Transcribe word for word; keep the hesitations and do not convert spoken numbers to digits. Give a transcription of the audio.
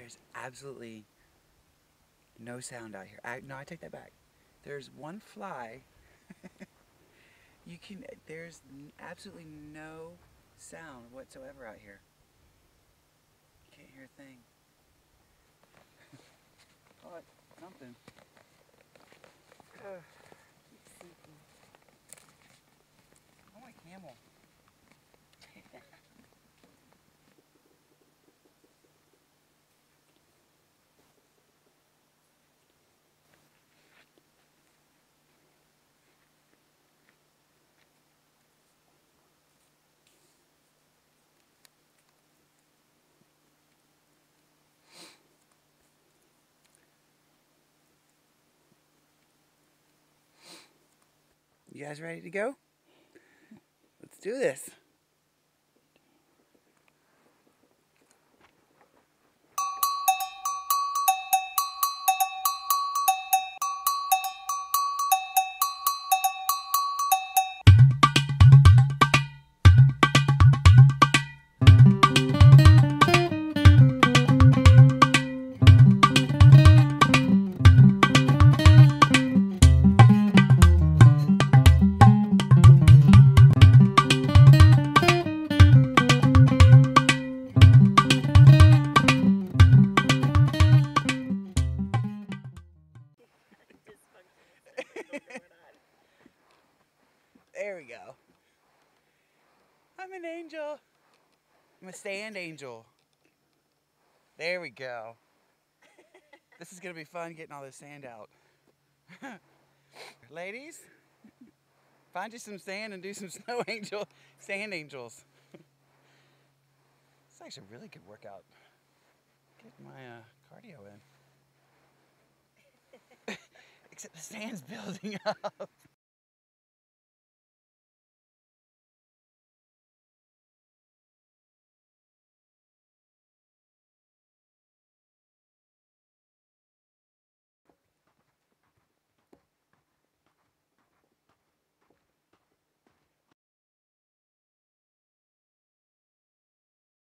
There's absolutely no sound out here. I, no, I take that back. There's one fly. You can. There's absolutely no sound whatsoever out here. You can't hear a thing. Oh, something. Ugh. I want a camel. You guys ready to go? Let's do this. There we go. I'm an angel. I'm a sand angel. There we go. This is going to be fun getting all this sand out. Ladies, find you some sand and do some snow angel, sand angels. It's actually a really good workout. Get my uh, cardio in. Except the sand's building up.